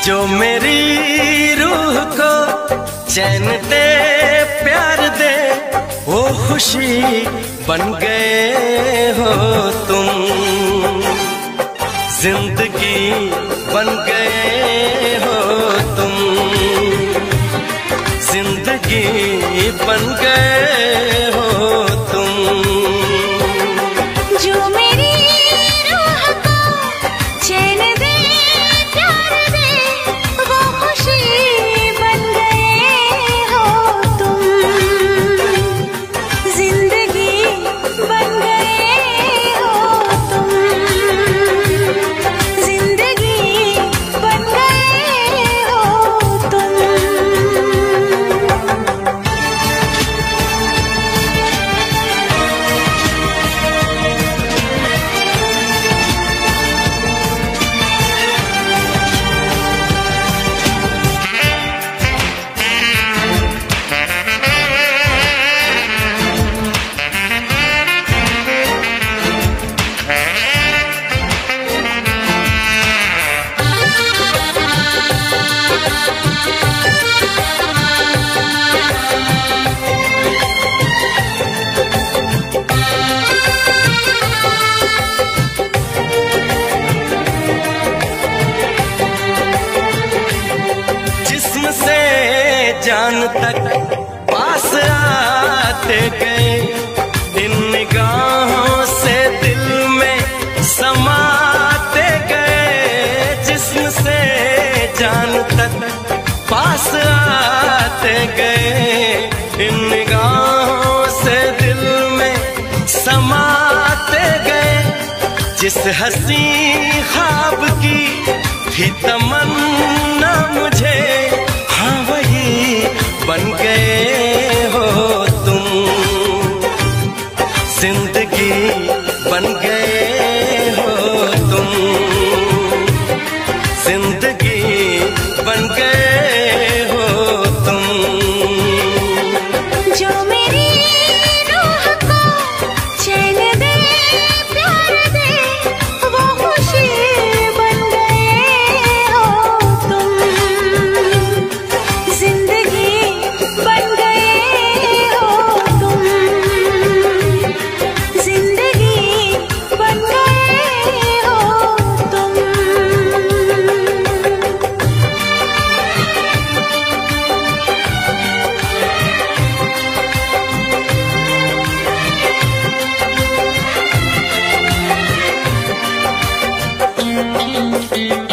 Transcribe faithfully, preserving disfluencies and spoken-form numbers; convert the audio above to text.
जो मेरी रूह को चैन दे प्यार दे वो खुशी बन गए हो तुम, जिंदगी बन गए हो तुम, जिंदगी बन गए हो तुम। जो मेरी रूह को चैन दे प्यार दे वो खुशी बन गए हो तुम, जिंदगी बन गए हो तुम, जिंदगी बन गए हो तुम। जान तक पास आते गए, इन निगाहों से दिल में समाते गए। जिस्म से जान तक पास आते गए, इन निगाहों से दिल में समाते गए। जिस हंसी ख्वाब की थी तमन्ना मुझे, हाँ वही बन गए हो तुम, जिंदगी बन गए हो तुम, जिंदगी बन गए हो तुम। जो मेरी रूह को चैन दे प्यार दे वो खुशी बन गए हो तुम, जिंदगी बन गए हो तुम, जिंदगी बन गए हो तुम। Thank you.